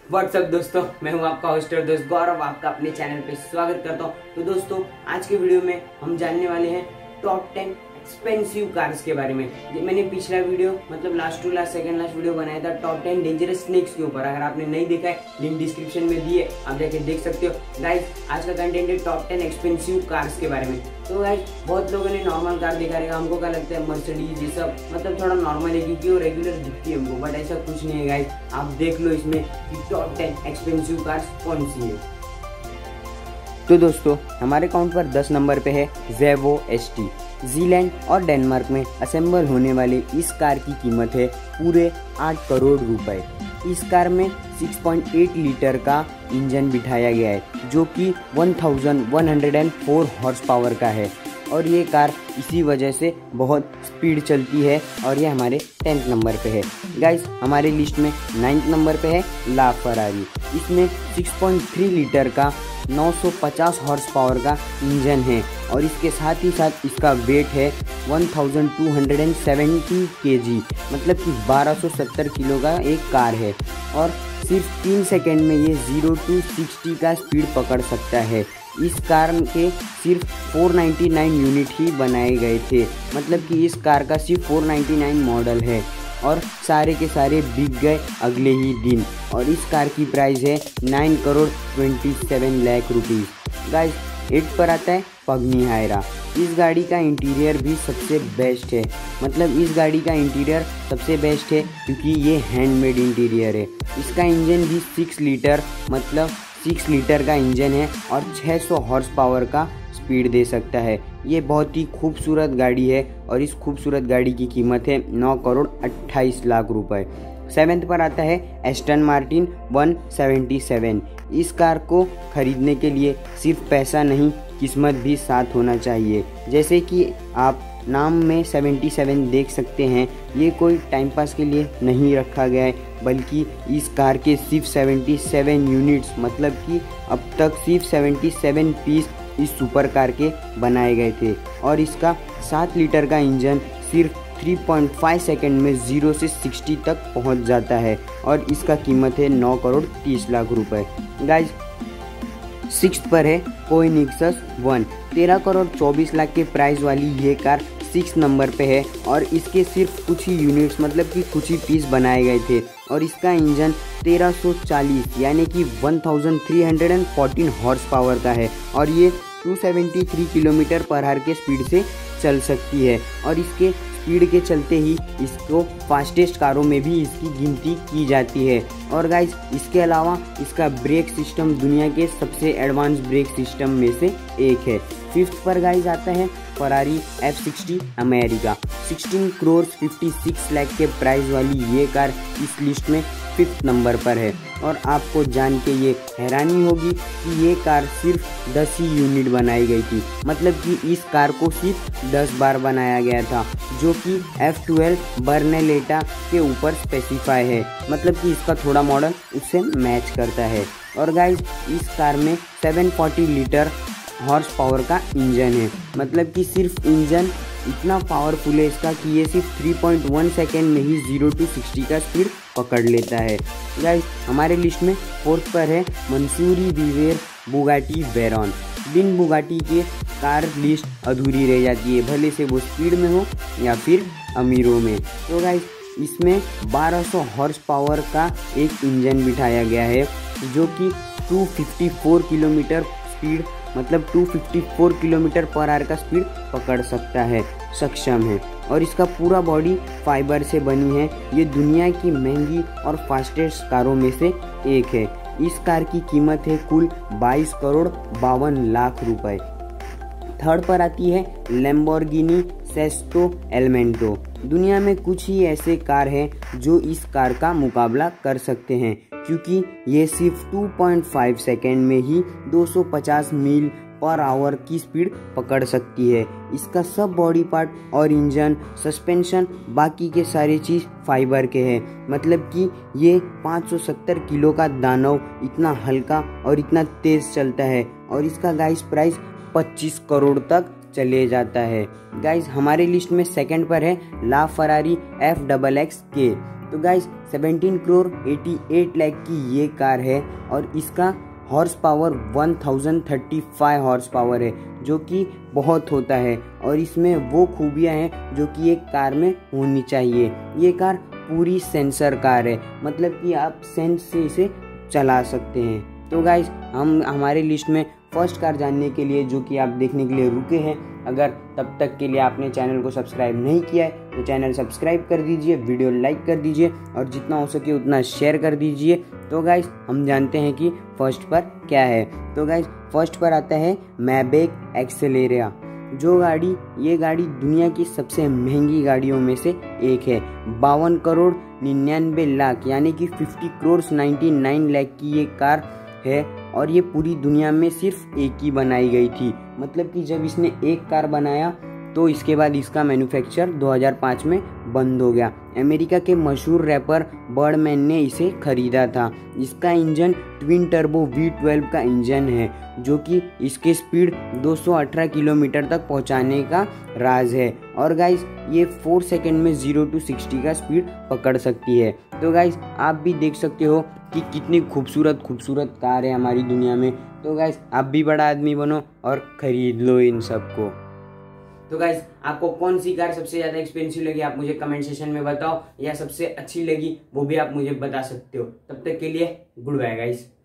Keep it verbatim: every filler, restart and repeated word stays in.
WhatsApp दोस्तों, मैं हूं आपका होस्ट और दोस्त गौरव, आपका अपने चैनल पे स्वागत करता हूं। तो दोस्तों, आज के वीडियो में हम जानने वाले हैं टॉप टेन एक्सपेंसिव कार्स के बारे में। मैंने पिछला वीडियो मतलब last to last second last video बनाया था टॉप टेन डेंजरस स्नेक्स के ऊपर। अगर आपने नहीं देखा है, लिंक डिस्क्रिप्शन में दिए, आप जाके देख सकते हो। गाइस, आज का कंटेंट है टॉप टेन एक्सपेंसिव कार्स के बारे में। तो गाइस, बहुत लोगों ने नॉर्मल कार देखा रहेगा, हमको क्या लगता है मर्सिडीज ये सब मतलब थोड़ा नॉर्मल है क्योंकि वो रेगुलर दिखती है हमको, बट ऐसा कुछ नहीं है गाइस। आप देख लो इसमें कि टॉप टेन एक्सपेंसिव कार्स कौन सी है। तो दोस्तों, हमारे अकाउंट पर दस नंबर पे है ज़ेवो एस टी। जीलैंड और डेनमार्क में असेंबल होने वाली इस कार की कीमत है पूरे आठ करोड़ रुपए। इस कार में छह पॉइंट आठ लीटर का इंजन बिठाया गया है जो कि एक हज़ार एक सौ चार हॉर्स पावर का है और ये कार इसी वजह से बहुत स्पीड चलती है और ये हमारे टेंथ नंबर पे है। गाइस, हमारे लिस्ट में नाइन्थ नंबर पे है ला फरारी। इसमें छह पॉइंट तीन लीटर का नौ सौ पचास हॉर्स पावर का इंजन है और इसके साथ ही साथ इसका वेट है बारह सौ सत्तर केजी, मतलब कि बारह सौ सत्तर किलो का एक कार है और सिर्फ तीन सेकेंड में ये जीरो टू सिक्सटी का स्पीड पकड़ सकता है। इस कार के सिर्फ चार सौ निन्यानवे यूनिट ही बनाए गए थे, मतलब कि इस कार का सिर्फ चार सौ निन्यानवे मॉडल है और सारे के सारे बिक गए अगले ही दिन और इस कार की प्राइस है नौ करोड़ सत्ताईस लाख रुपीस। गाइस, एट पर आता है पगनी हायरा। इस गाड़ी का इंटीरियर भी सबसे बेस्ट है, मतलब इस गाड़ी का इंटीरियर सबसे बेस्ट है क्योंकि ये हैंडमेड इंटीरियर है। इसका इंजन भी सिक्स लीटर मतलब सिक्स लीटर का इंजन है और छह सौ हॉर्स पावर का स्पीड दे सकता है। ये बहुत ही खूबसूरत गाड़ी है और इस खूबसूरत गाड़ी की कीमत है नौ करोड़ अट्ठाईस लाख रुपए। सेवेंथ पर आता है एस्टन मार्टिन एक सौ सतहत्तर। इस कार को खरीदने के लिए सिर्फ पैसा नहीं, किस्मत भी साथ होना चाहिए। जैसे कि आप नाम में सतहत्तर देख सकते हैं, ये कोई टाइम पास के लिए नहीं रखा गया है बल्कि इस कार के सिर्फ सतहत्तर यूनिट्स मतलब कि अब तक सिर्फ सतहत्तर पीस इस सुपर कार के बनाए गए थे और इसका सात लीटर का इंजन सिर्फ तीन पॉइंट पाँच सेकंड में जीरो से साठ तक पहुंच जाता है और इसका कीमत है नौ करोड़ तीस लाख रुपए। गाइस, सिक्स्थ पर है कोनिग्सस वन। तेरह करोड़ चौबीस लाख के प्राइस वाली ये कार सिक्स नंबर पे है और इसके सिर्फ कुछ ही यूनिट्स मतलब कि कुछ ही पीस बनाए गए थे और इसका इंजन तेरह सौ चालीस यानी कि तेरह सौ चौदह हॉर्स पावर का है और ये दो सौ तिहत्तर किलोमीटर पर आवर के स्पीड से चल सकती है और इसके स्पीड के चलते ही इसको फास्टेस्ट कारों में भी इसकी गिनती की जाती है। और गाइज, इसके अलावा इसका ब्रेक सिस्टम दुनिया के सबसे एडवांस ब्रेक सिस्टम में से एक है। फिफ्थ पर गाइज आता है फरारी एफ सिक्सटी अमेरिका। सोलह करोड़ छप्पन लाख के प्राइस वाली ये कार इस लिस्ट में फिफ्थ नंबर पर है और आपको जान के ये हैरानी होगी कि ये कार सिर्फ दस ही यूनिट बनाई गई थी, मतलब कि इस कार को सिर्फ दस बार बनाया गया था जो कि एफ ट्वेल्व बर्नेलेटा के ऊपर स्पेसिफाई है, मतलब कि इसका थोड़ा मॉडल उससे मैच करता है। और गाइज, इस कार में सात सौ चालीस लीटर हॉर्स पावर का इंजन है, मतलब कि सिर्फ इंजन इतना पावरफुल है इसका कि ये सिर्फ तीन पॉइंट एक सेकेंड में ही जीरो टू सिक्सटी का स्पीड पकड़ लेता है। गाइस, हमारे लिस्ट में फोर्थ पर है मंसूरी विवेर बुगाटी वेरॉन। बिन बुगाटी के कार लिस्ट अधूरी रह जाती है, भले से वो स्पीड में हो या फिर अमीरों में। तो गाइस, इसमें बारह सौ हॉर्स पावर का एक इंजन बिठाया गया है जो कि दो सौ चौवन किलोमीटर स्पीड मतलब दो सौ चौवन किलोमीटर पर आवर का स्पीड पकड़ सकता है, सक्षम है और इसका पूरा बॉडी फाइबर से बनी है। ये दुनिया की महंगी और फास्टेस्ट कारों में से एक है। इस कार की कीमत है कुल बाईस करोड़ बावन लाख रुपए। थर्ड पर आती है लैम्बोर्गिनी सेस्टो एलिमेंटो। दुनिया में कुछ ही ऐसे कार हैं जो इस कार का मुकाबला कर सकते हैं क्योंकि ये सिर्फ दो पॉइंट पाँच सेकेंड में ही दो सौ पचास मील पर आवर की स्पीड पकड़ सकती है। इसका सब बॉडी पार्ट और इंजन, सस्पेंशन, बाकी के सारे चीज़ फाइबर के हैं, मतलब कि ये पाँच सौ सत्तर किलो का दानव इतना हल्का और इतना तेज़ चलता है और इसका गाइस प्राइस पच्चीस करोड़ तक चले जाता है। गाइस, हमारे लिस्ट में सेकंड पर है LaFerrari F double X K. तो गाइस सत्रह करोड़ अठासी लाख की ये कार है और इसका हॉर्स पावर एक हज़ार पैंतीस हॉर्स पावर है, जो कि बहुत होता है और इसमें वो खूबियां हैं जो कि एक कार में होनी चाहिए। ये कार पूरी सेंसर कार है, मतलब कि आप सेंस से इसे चला सकते हैं। तो गाइस हम हमारे लिस्ट में फर्स्ट कार जानने के लिए जो कि आप देखने के लिए रुके हैं, अगर तब तक के लिए आपने चैनल को सब्सक्राइब नहीं किया है तो चैनल सब्सक्राइब कर दीजिए, वीडियो लाइक कर दीजिए और जितना हो सके उतना शेयर कर दीजिए। तो गाइस हम जानते हैं कि फर्स्ट पर क्या है। तो गाइस फर्स्ट पर आता है मैबेक एक्सेलेरिया। जो गाड़ी ये गाड़ी दुनिया की सबसे महंगी गाड़ियों में से एक है। बावन करोड़ निन्यानवे लाख यानी कि fifty crore ninety nine lakh की ये कार है और ये पूरी दुनिया में सिर्फ एक ही बनाई गई थी। मतलब कि जब इसने एक कार बनाया तो इसके बाद इसका मैन्युफैक्चर दो हज़ार पाँच में बंद हो गया। अमेरिका के मशहूर रैपर बर्डमैन ने इसे खरीदा था। इसका engine twin turbo V twelve का इंजन है, जो कि इसके स्पीड दो सौ अठारह किलोमीटर तक पहुंचाने का राज है। और गाइस ये फोर सेकंड में जीरो टू सिक्सटी का स्पीड पकड़ सकती है। तो गाइस आप भी देख सकते हो कि कितनी खूबसूरत खूबसूरत कार है हमारी दुनिया में। तो गाइस आप भी बड़ा आदमी बनो और खरीद लो इन सबको। तो गाइस आपको कौन सी कार सबसे ज्यादा एक्सपेंसिव लगी आप मुझे कमेंट सेक्शन में बताओ, या सबसे अच्छी लगी वो भी आप मुझे बता सकते हो। तब तक के लिए गुड बाय गाइस।